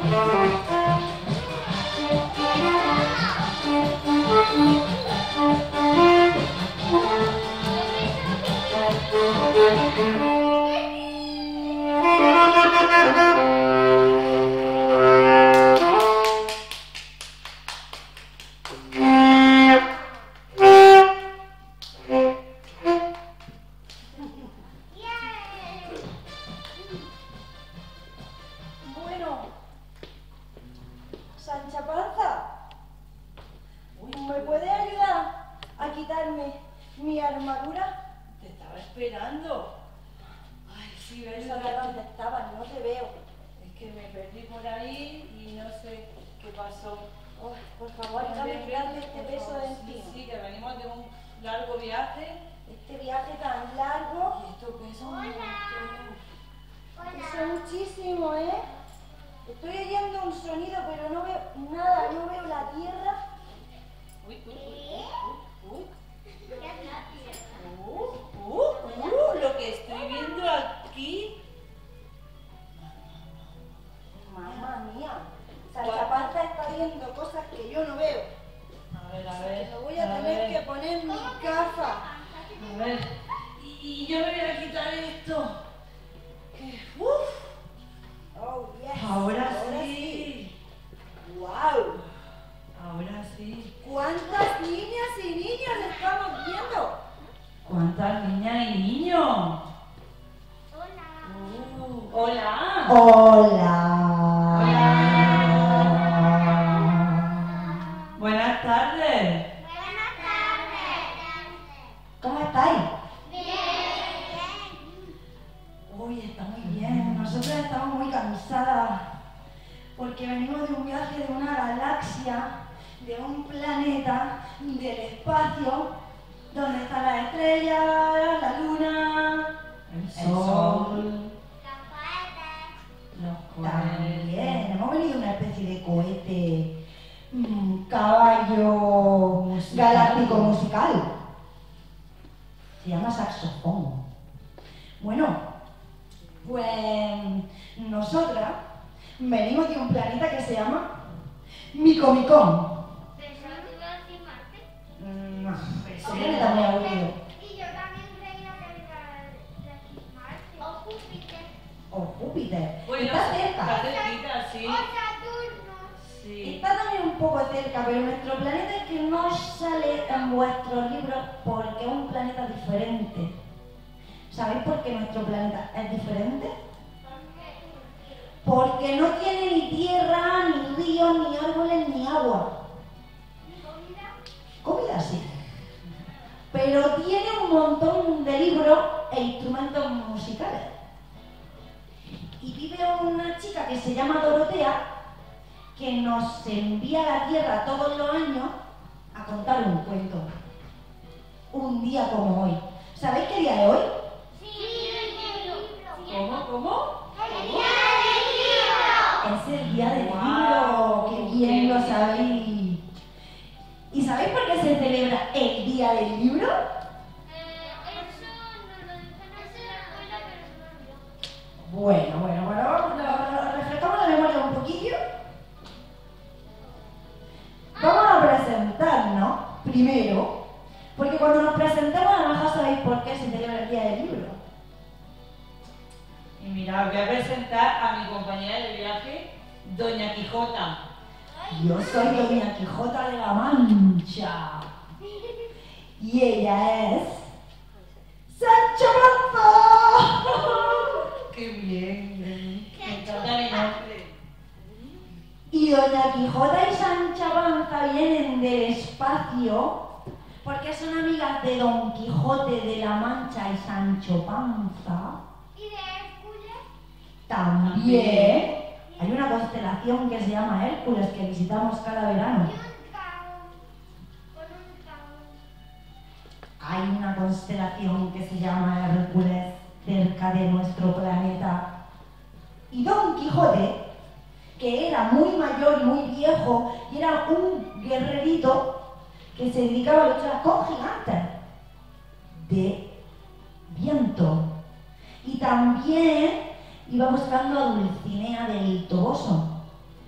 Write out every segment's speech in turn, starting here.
Y también iba buscando a Dulcinea del Toboso,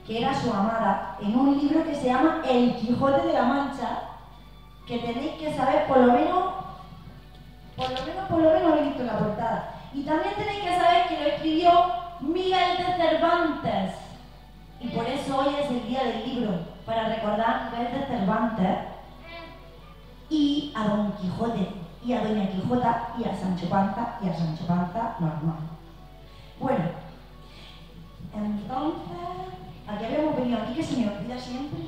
que era su amada, en un libro que se llama El Quijote de la Mancha, que tenéis que saber por lo menos he visto en la portada. Y también tenéis que saber que lo escribió Miguel de Cervantes. Y por eso hoy es el día del libro, para recordar a Miguel de Cervantes y a Don Quijote, y a Doña Quijota, y a Sancho Panza, normal. Bueno, entonces, ¿a qué habíamos venido aquí que se me olvida siempre?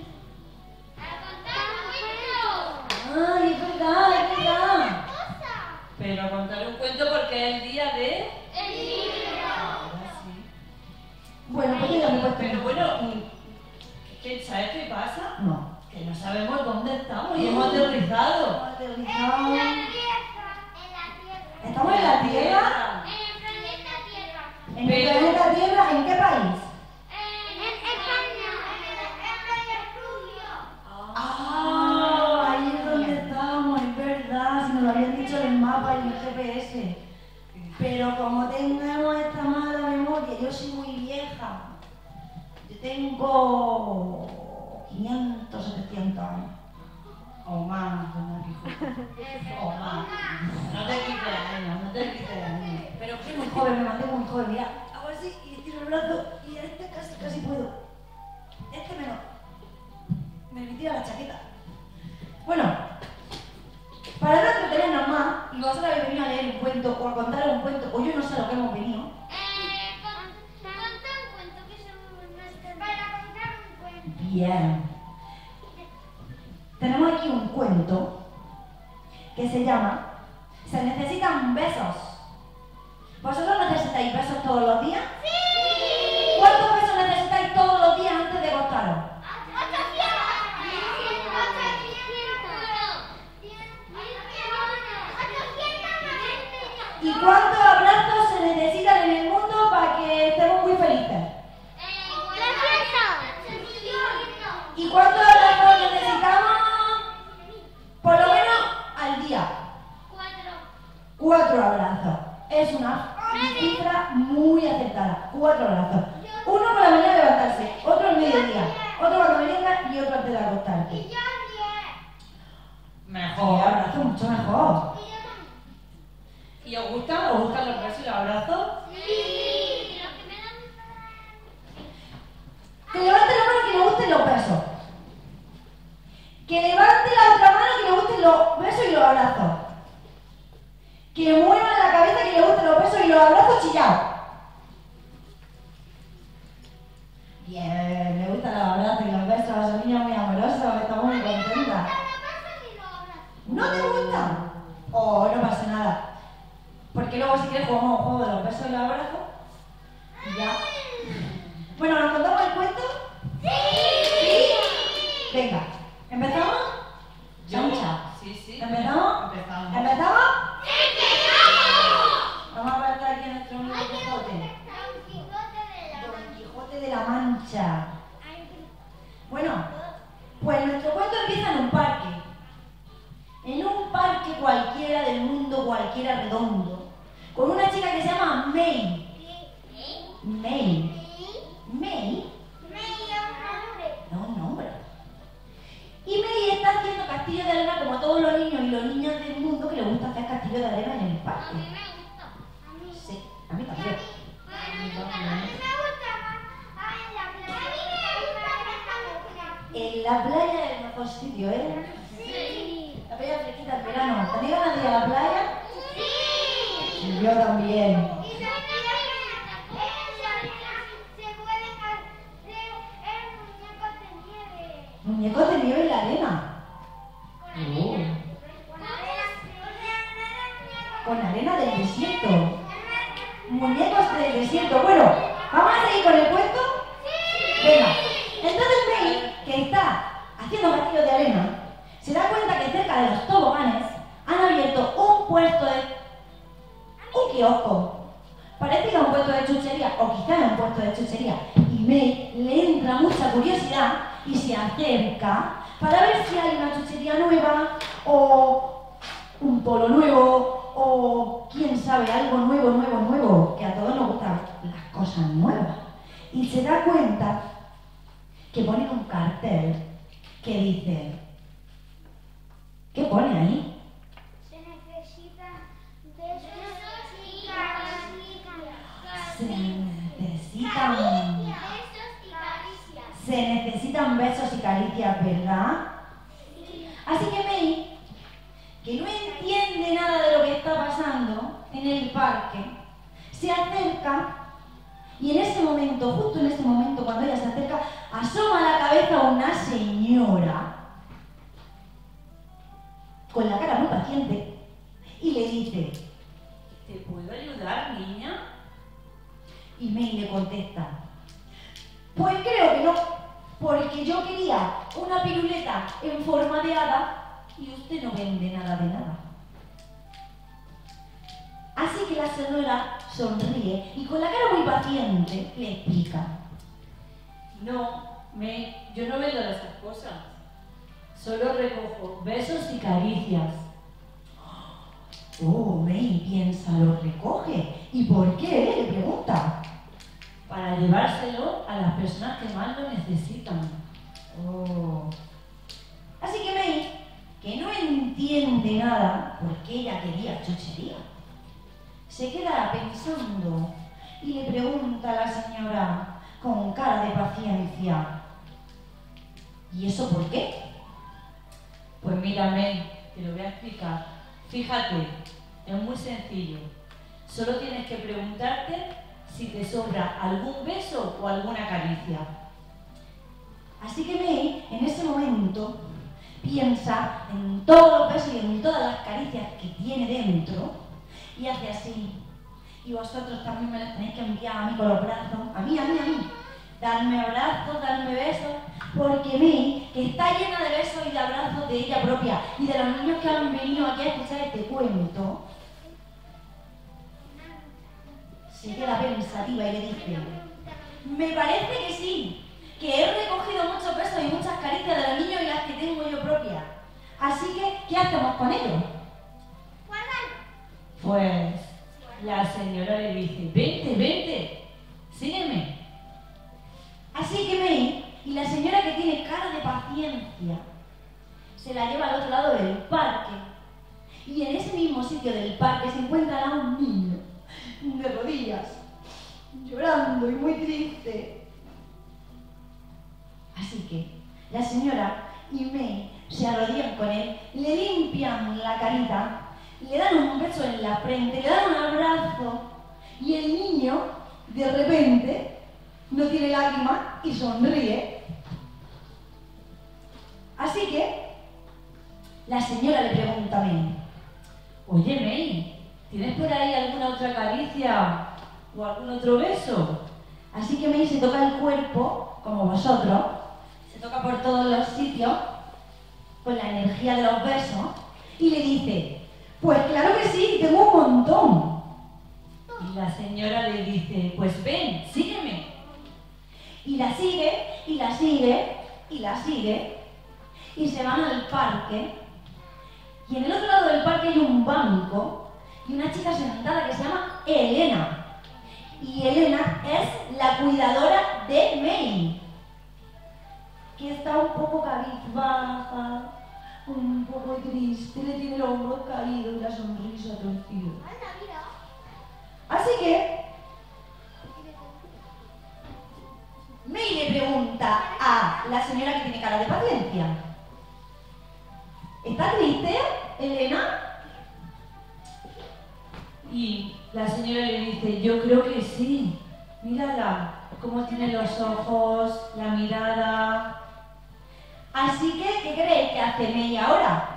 ¡Ay, es verdad, es verdad! Pero a contar un cuento porque es el día de... ¡El libro! Bueno, pues yo ya me he puesto. Pero bueno, ¿sabes qué pasa? No. Que no sabemos dónde estamos y hemos aterrizado. Aterrizado. En la Tierra. ¿Estamos en la Tierra? En el planeta Tierra. ¿En el planeta Tierra? ¿En qué país? En España. En el estudio. ¡Ah! Ahí es donde estamos, es verdad. Si nos lo habían dicho en el mapa y en el GPS. Pero como tenemos esta mala memoria, yo soy muy vieja. Yo tengo 500, 700 años. O más, Doña Quijote. O más. No te quites años, no te quites años. Pero soy muy joven, me mantengo muy joven. Mira, hago así y estiro el brazo y este casi puedo. Este menos. Me tira la chaqueta. Bueno, para no entretenernos más, y vosotros habéis venido a leer un cuento o a contar un cuento, o yo no sé a lo que hemos venido. Contar un cuento, que es para contar un cuento. Bien. Tenemos aquí un cuento que se llama Se necesitan besos. ¿Vosotros necesitáis besos todos los días? ¡Sí! ¿Cuántos besos necesitáis todos los días antes de acostaros? 800. ¿Y cuántos abrazos se necesitan en el mundo para que estemos muy felices? ¿Y cuántos abrazos necesitamos? Por lo menos al día. 4 abrazos. Es una cifra muy acertada. 4 abrazos. Uno por la mañana de levantarse, otro al mediodía, otro cuando merienda y otro antes de acostarte. Mejor. Abrazo mucho mejor. ¿Y os gustan? ¿Os gustan los besos y los abrazos? Que levante la mano que le gusten los besos. Que levante la otra mano que le gusten los besos y los abrazos. Que mueva la cabeza que le gusten los besos y los abrazos chillados. Bien, me gustan los abrazos y los besos, son niñas muy amorosas, estamos muy contentas. ¿No te gustan? Oh, no pasa nada. Porque luego si quieres jugamos un juego de los besos y los abrazos. Y ya. Bueno, ¿nos contamos el cuento? ¿Sí? Venga, ¿empezamos? Sancha. Sí. ¿Empezamos? Empezamos. ¿Empezamos? Vamos a apartar aquí a nuestro amigo Quijote. Don Quijote de la Mancha. Bueno, pues nuestro cuento empieza en un parque. En un parque cualquiera del mundo, cualquiera redondo. Con una chica que se llama May. May. May. No, un nombre. Y May está haciendo castillo de arena como todos los niños y los niños del mundo que les gusta hacer castillo de arena en el parque. Sí, a mí también. En la playa es el mejor sitio, ¿eh? La playa fresquita en verano. ¿Tenéis ganas de ir a la playa? Sí. Yo también. Muñecos de nieve en la arena. Con arena del desierto. Muñecos del desierto. Bueno, ¿vamos a seguir con el cuento? Venga. Entonces May, que está haciendo castillos de arena, se da cuenta que cerca de los toboganes han abierto un puesto de... un kiosco. Parece que es un puesto de chuchería, o quizá es un puesto de chuchería. Y May le entra mucha curiosidad y se acerca para ver si hay una chuchería nueva, o un polo nuevo, o quién sabe, algo nuevo, que a todos nos gustan las cosas nuevas. Y se da cuenta que ponen un cartel que dice... ¿Qué pone ahí? Se necesitan besos y caricias. Se necesitan besos y caricias, ¿verdad? Así que May, que no entiende nada de lo que está pasando en el parque, se acerca y en ese momento, justo en ese momento, cuando ella se acerca, asoma la cabeza una señora con la cara muy paciente y le dice: ¿Te puedo ayudar, niña? Y May le contesta: pues creo que no, porque yo quería una piruleta en forma de hada y usted no vende nada de nada. Así que la señora sonríe y con la cara muy paciente le explica: No, yo no vendo esas cosas. Solo recojo besos y caricias. Oh, May piensa, lo recoge. ¿Y por qué? Le pregunta. Para llevárselo a las personas que más lo necesitan. Oh. Así que May, que no entiende nada porque ella quería chuchería, se queda pensando y le pregunta a la señora con cara de paciencia: ¿y eso por qué? Pues mira, May, te lo voy a explicar. Fíjate, es muy sencillo. Solo tienes que preguntarte si te sobra algún beso o alguna caricia. Así que May, en ese momento, piensa en todos los besos y en todas las caricias que tiene dentro y hace así. Y vosotros también me las tenéis que enviar a mí con los brazos, a mí. Darme abrazos, darme besos, porque May, que está llena de besos y de abrazos de ella propia y de los niños que han venido aquí a escuchar este cuento, se queda pensativa y le dice: me parece que sí, que he recogido muchos besos y muchas caricias de los niños y las que tengo yo propia. Así que, ¿qué hacemos con ellos? Pues la señora le dice: vente, sígueme. Así que May y la señora, que tiene cara de paciencia, se la lleva al otro lado del parque. Y en ese mismo sitio del parque se encuentra un niño de rodillas, llorando y muy triste. Así que la señora y May se arrodillan con él, le limpian la carita, le dan un beso en la frente, le dan un abrazo y el niño, de repente, no tiene lágrimas y sonríe. Así que la señora le pregunta a May: Oye, May, ¿tienes por ahí alguna otra caricia o algún otro beso? Así que May se toca el cuerpo, como vosotros, se toca por todos los sitios con la energía de los besos y le dice: pues claro que sí, tengo un montón. Y la señora le dice: pues ven, sígueme. Y la sigue, y la sigue, y la sigue, y se van al parque. Y en el otro lado del parque hay un banco y una chica sentada que se llama Elena. Y Elena es la cuidadora de May, que está un poco cabizbaja, un poco triste, le tiene el hombro caído y la sonrisa torcida. Así que May le pregunta a la señora, que tiene cara de paciencia: ¿está triste, Elena? Y la señora le dice: yo creo que sí. Mírala, cómo tiene los ojos, la mirada. Así que, ¿qué creéis que hace May ahora?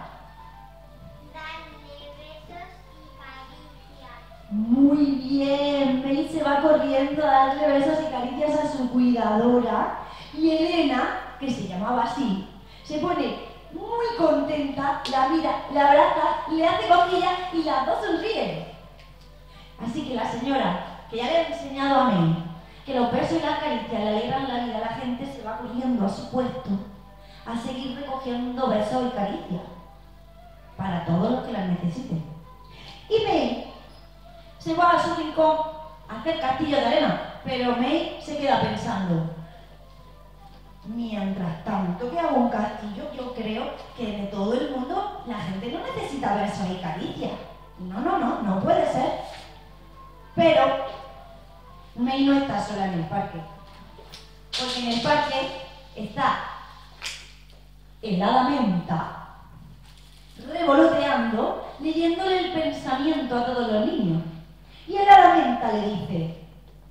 Darle besos y caricias. Muy bien, May se va corriendo a darle besos y caricias a su cuidadora y Elena, que se llamaba así, se pone muy contenta, la mira, la abraza, le hace cosquillas y las dos sonríen. Así que la señora, que ya le ha enseñado a May que los besos y las caricias le alegran la vida a la gente, se va corriendo a su puesto a seguir recogiendo besos y caricias para todos los que las necesiten. Y May se va a su rincón a hacer castillo de arena, pero May se queda pensando: Mientras tanto que hago un castillo, yo creo que de todo el mundo la gente no necesita besos y caricias. No puede ser. Pero May no está sola en el parque. Porque en el parque está el hada Menta revoloteando, leyéndole el pensamiento a todos los niños. Y el hada Menta le dice: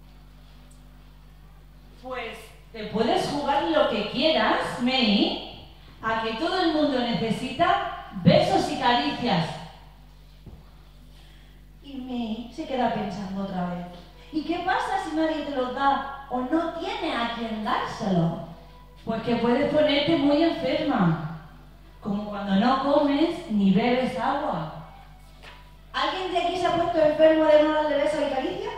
Pues te puedes jugar lo que quieras, May, a que todo el mundo necesita besos y caricias. Y May se queda pensando otra vez. ¿Y qué pasa si nadie te los da o no tiene a quien dárselo? Pues que puedes ponerte muy enferma, como cuando no comes ni bebes agua. ¿Alguien de aquí se ha puesto enfermo de no darle besos y caricias?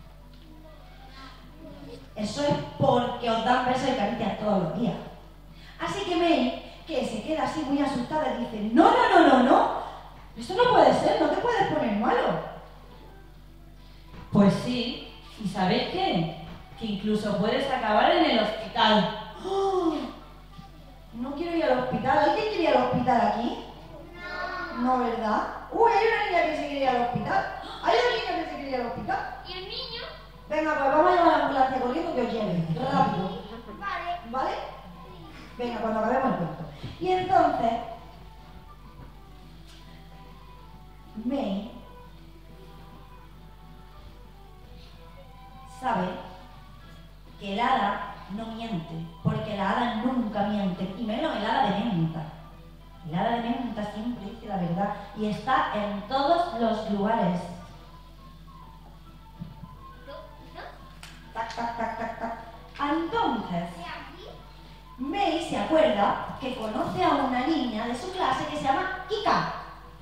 Eso es porque os dan besos y caricias todos los días. Así que May, que se queda así muy asustada, dice: no, eso no puede ser, no te puedes poner malo. Pues sí, ¿y sabes qué? Que incluso puedes acabar en el hospital. ¡Oh! No quiero ir al hospital. ¿Alguien quiere ir al hospital aquí? No, ¿verdad? Uy, hay una niña que se quiere ir al hospital. Hay una niña que se quiere ir al hospital. ¿Y el niño? Venga, pues vamos a llamar a la ambulancia corriendo que os lleve. Rápido. Vale. ¿Vale? Venga, cuando acabemos el cuento. Y entonces, May sabe que el hada no miente, porque el hada nunca miente, y menos el hada de Menta. El hada de Menta siempre dice la verdad y está en todos los lugares. Tac, tac, tac, tac, tac. Entonces, May se acuerda que conoce a una niña de su clase que se llama Kika.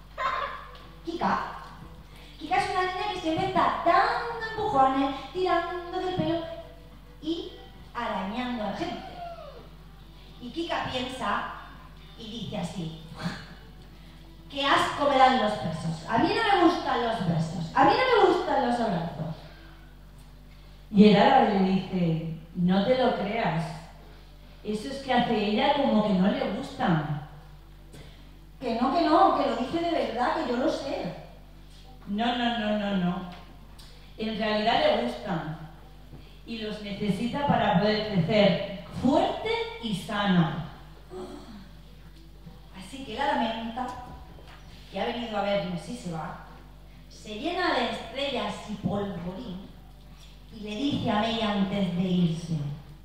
Kika es una niña que siempre está dando empujones, tirando del pelo y arañando a la gente. Y Kika piensa y dice así: qué asco me dan los besos. A mí no me gustan los besos. A mí no me gustan los abrazos. Y el hada le dice: no te lo creas. Eso es que hace ella como que no le gustan. Que no, que lo dice de verdad, que yo lo sé. No. En realidad le gustan. Y los necesita para poder crecer fuerte y sano. Así que la Menta, que ha venido a vernos si se va, se llena de estrellas y polvorín y le dice a May antes de irse: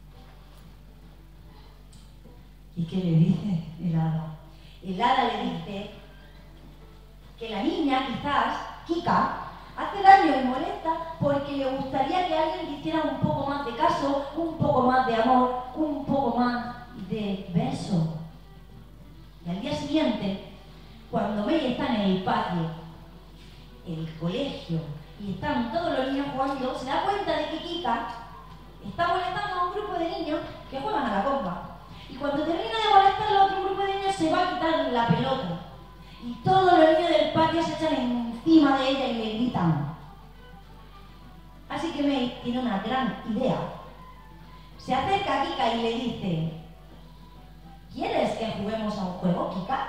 ¿Y qué le dice el hada? El hada le dice que la niña, quizás, Kika, hace daño y molesta porque le gustaría que alguien le hiciera un poco más de caso, un poco más de amor, un poco más de beso. Y al día siguiente, cuando May está en el patio, el colegio, y están todos los niños jugando, se da cuenta de que Kika está molestando a un grupo de niños que juegan a la comba. Y cuando termina de molestar al otro grupo de niños, se va a quitar la pelota. Y todos los niños del patio se echan encima de ella y le gritan. Así que May tiene una gran idea. Se acerca a Kika y le dice: ¿quieres que juguemos a un juego, Kika?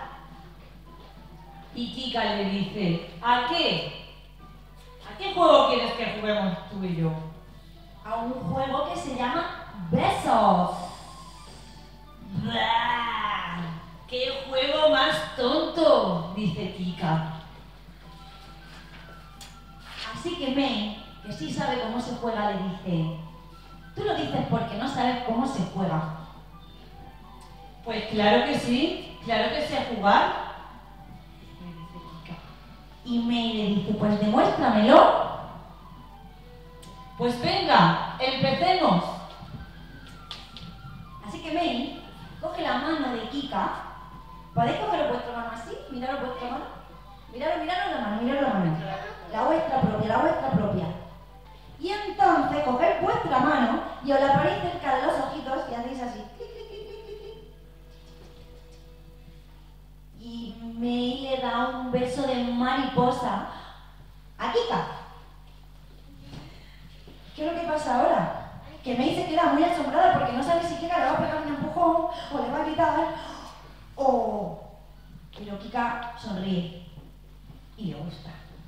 Y Kika le dice: ¿a qué? ¿A qué juego quieres que juguemos tú y yo? A un juego que se llama Besos. ¡Bah! ¡Qué juego más tonto!, dice Kika. Así que May, que sí sabe cómo se juega, le dice: tú lo dices porque no sabes cómo se juega. Pues claro que sí, claro que sé jugar, le dice Kika. Y May le dice: pues demuéstramelo. Pues venga, empecemos. Así que May coge la mano de Kika. ¿Podéis coger vuestra mano así? Miraros vuestra mano. Miraros la mano, miraros la mano. La vuestra propia. Y entonces cogéis vuestra mano y os la ponéis cerca de los ojitos y hacéis así. Y May le da un beso de mariposa a Kika. ¿Qué es lo que pasa ahora? Que May se queda muy asombrada porque no sabe si Kika le va a pegar un empujón Kika sonríe y le gusta.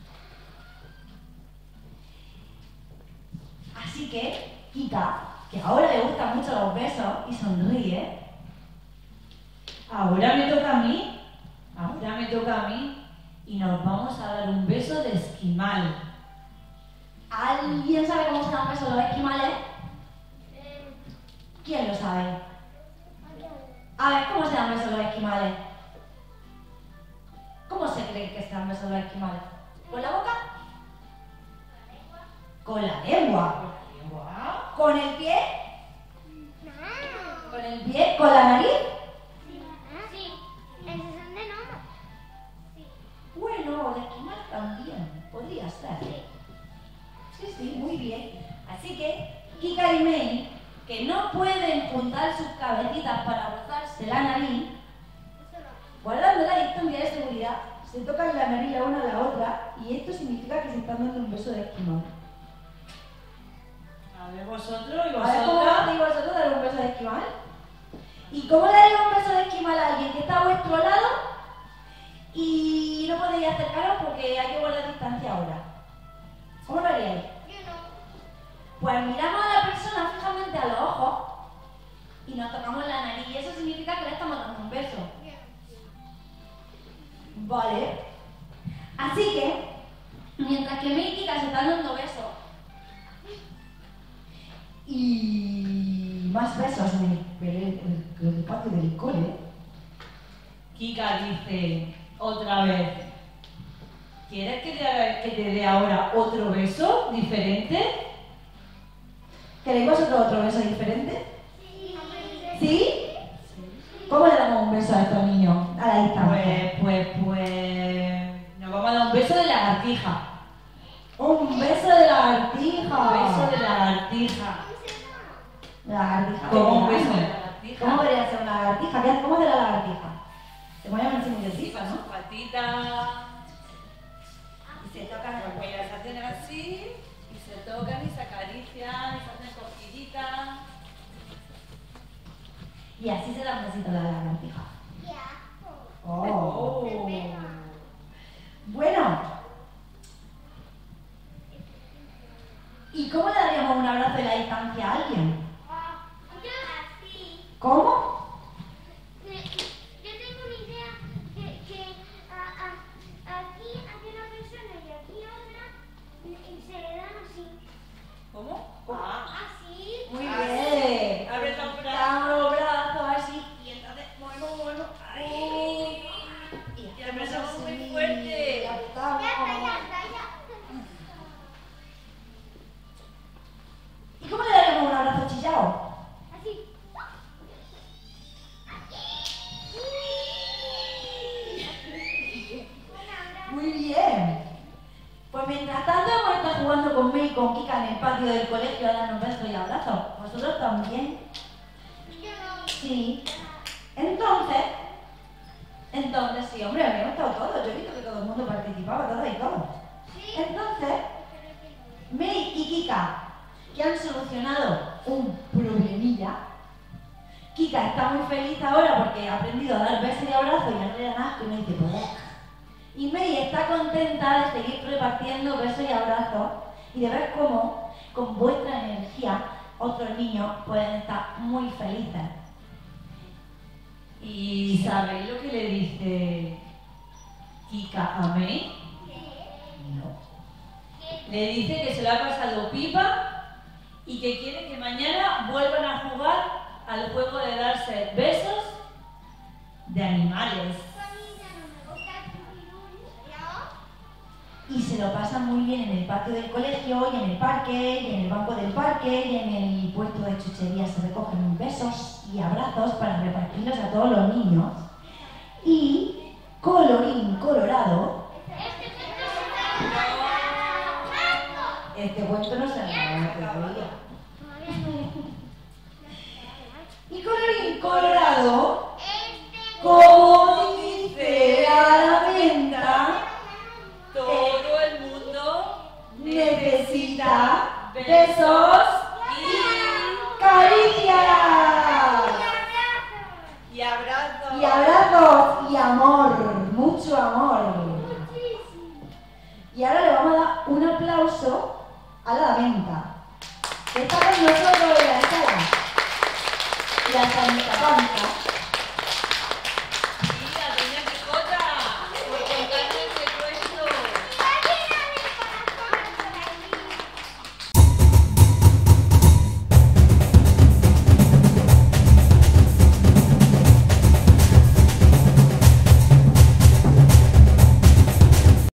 Así que Kika, que ahora le gustan mucho los besos y sonríe, Ahora me toca a mí. Ahora me toca a mí. Y nos vamos a dar un beso de esquimal. ¿alguien sabe cómo se dan besos los esquimales? ¿Quién lo sabe? A ver, ¿cómo se dan besos los esquimales? ¿Cómo se cree que se dan besos los esquimales? ¿Con la boca? Con la lengua. ¿Con el pie? ¿Con el pie? ¿Con la nariz? Sí, esos son de gnomo. Sí. Bueno, de esquimal también. Podría ser. Sí, muy bien. Así que Kika y May, que no pueden juntar sus cabecitas para rozarse la nariz, guardando la distancia de seguridad, se tocan la nariz la una a la otra y esto significa que se están dando un beso de esquimal. A ver, vosotros y A ver, ¿cómo vosotras. hacéis vosotros dar un beso de esquimal? ¿Y cómo le daréis un beso de esquimal a alguien que está a vuestro lado y no podéis acercaros porque hay que guardar distancia ahora? ¿Cómo lo haríais? Yo no. Pues miramos a la persona fijamente a los ojos y nos tocamos la nariz y eso significa que le estamos dando un beso. Vale. Así que, mientras que May y Kika se están dando besos y más besos en el patio del cole, Kika dice otra vez: ¿quieres que te dé ahora otro beso diferente? ¿queréis vosotros otro beso diferente? Sí. ¿Sí? ¿Cómo le damos un beso a estos niños a la distancia? Pues. Nos vamos a dar un beso de lagartija. Un beso de lagartija. Un beso de lagartija. Lagartija. Como un beso de ¿Cómo lagartija. debería ser una lagartija? ¿Cómo es de la lagartija? Se pone así muy Encima ¿no? sus patitas. Y se tocan Pues mira, se hacen así y se tocan y se acarician y se hacen cosquillitas. y así se da un besito a la lagartija. Ya. Oh. Bueno. ¿Y cómo le daríamos un abrazo de la distancia a alguien? Yo así. ¿Cómo? Yo tengo una idea que aquí hay una persona y aquí otra y se le dan así. ¿Cómo? Así. Muy bien. Abre los brazos. Damos los brazos así. Y entonces, bueno. Ahí. Y apretamos muy así, fuerte. y apretamos. Ya está. ¿Y cómo le daríamos un abrazo chillado? Así. Muy bien. Pues mientras tanto hemos estado jugando con May y con Kika en el patio del colegio a darnos besos y abrazos. ¿Vosotros también? Yo no. Sí. Entonces, sí, hombre, habíamos estado todos. Yo he visto que todo el mundo participaba, todos y todos. Sí. Entonces, May y Kika, que han solucionado un problemilla. Kika está muy feliz ahora porque ha aprendido a dar besos y abrazos y ya no le da nada y me dice, pues. Y May está contenta de seguir repartiendo besos y abrazos y de ver cómo, con vuestra energía, otros niños pueden estar muy felices. ¿Y sabéis lo que le dice Kika a May? No. Le dice que se lo ha pasado pipa y que quiere que mañana vuelvan a jugar al juego de darse besos de animales. Y se lo pasan muy bien en el patio del colegio, y en el parque, y en el banco del parque, y en el puesto de chucherías se recogen besos y abrazos para repartirlos a todos los niños. Y, colorín colorado, este cuento no se acaba todavía. Y colorín colorado, como dice la venta, Todo el mundo necesita besos y caricias y abrazos. y abrazos y amor, mucho ahora le vamos a dar un aplauso a la menta, que está con nosotros en la sala. La Santa Panza.